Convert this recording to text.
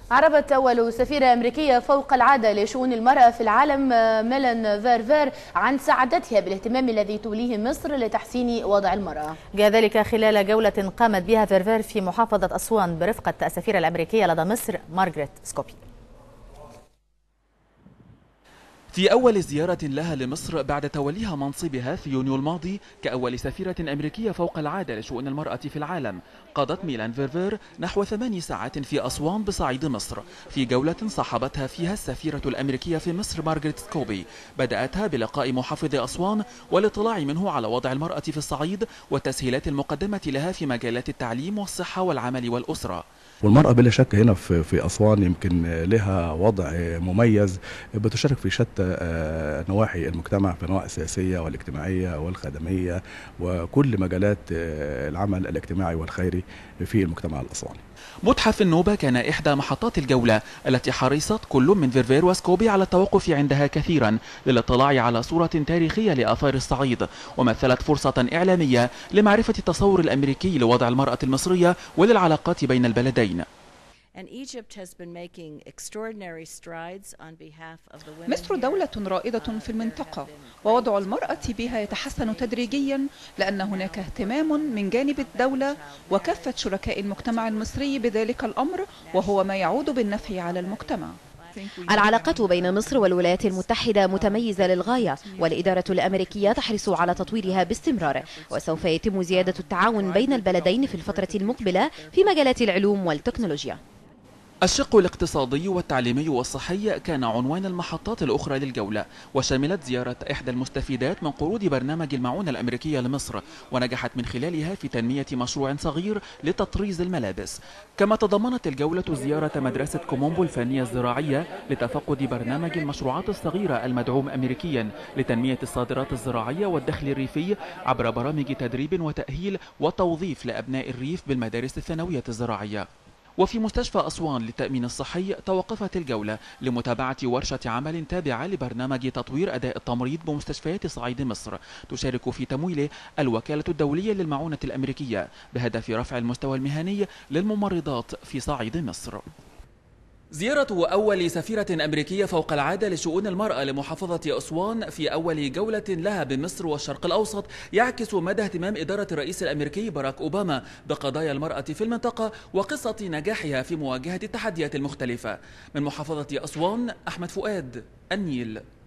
عربت أول سفيرة أمريكية فوق العادة لشؤون المرأة في العالم ميلان فيرفير عن سعادتها بالاهتمام الذي توليه مصر لتحسين وضع المرأة. جاء ذلك خلال جولة قامت بها فيرفير في محافظة أسوان برفقة السفيرة الأمريكية لدى مصر مارغريت سكوبي. في أول زيارة لها لمصر بعد توليها منصبها في يونيو الماضي كأول سفيرة أمريكية فوق العادة لشؤون المرأة في العالم، قضت ميلان فيرفير نحو 8 ساعات في أسوان بصعيد مصر في جولة صاحبتها فيها السفيرة الأمريكية في مصر مارغريت سكوبي. بدأتها بلقاء محافظ أسوان والاطلاع منه على وضع المرأة في الصعيد والتسهيلات المقدمة لها في مجالات التعليم والصحة والعمل والأسرة. والمرأة بلا شك هنا في أسوان يمكن لها وضع مميز، بتشارك في شتى نواحي المجتمع، في النواحي السياسية والاجتماعية والخدمية وكل مجالات العمل الاجتماعي والخيري في المجتمع الأسواني. متحف النوبة كان إحدى محطات الجولة التي حرصت كل من فيرفير وسكوبي على التوقف عندها كثيرا للاطلاع على صورة تاريخية لآثار الصعيد، ومثلت فرصة إعلامية لمعرفة التصور الأمريكي لوضع المرأة المصرية وللعلاقات بين البلدين. مصر دولة رائدة في المنطقة، ووضع المرأة بها يتحسن تدريجيا لأن هناك اهتمام من جانب الدولة وكافة شركاء المجتمع المصري بذلك الأمر، وهو ما يعود بالنفع على المجتمع. العلاقات بين مصر والولايات المتحدة متميزة للغاية، والإدارة الأمريكية تحرص على تطويرها باستمرار، وسوف يتم زيادة التعاون بين البلدين في الفترة المقبلة في مجالات العلوم والتكنولوجيا. الشق الاقتصادي والتعليمي والصحي كان عنوان المحطات الأخرى للجولة، وشملت زيارة إحدى المستفيدات من قروض برنامج المعونة الأمريكية لمصر، ونجحت من خلالها في تنمية مشروع صغير لتطريز الملابس. كما تضمنت الجولة زيارة مدرسة كومومبو الفنية الزراعية لتفقد برنامج المشروعات الصغيرة المدعوم أمريكيا لتنمية الصادرات الزراعية والدخل الريفي عبر برامج تدريب وتأهيل وتوظيف لأبناء الريف بالمدارس الثانوية الزراعية. وفي مستشفى أسوان للتأمين الصحي توقفت الجولة لمتابعة ورشة عمل تابعة لبرنامج تطوير أداء التمريض بمستشفيات صعيد مصر، تشارك في تمويله الوكالة الدولية للمعونة الأمريكية بهدف رفع المستوى المهني للممرضات في صعيد مصر. زيارة أول سفيرة أمريكية فوق العادة لشؤون المرأة لمحافظة أسوان في أول جولة لها بمصر والشرق الأوسط يعكس مدى اهتمام إدارة الرئيس الأمريكي باراك أوباما بقضايا المرأة في المنطقة وقصة نجاحها في مواجهة التحديات المختلفة. من محافظة أسوان، أحمد فؤاد، النيل.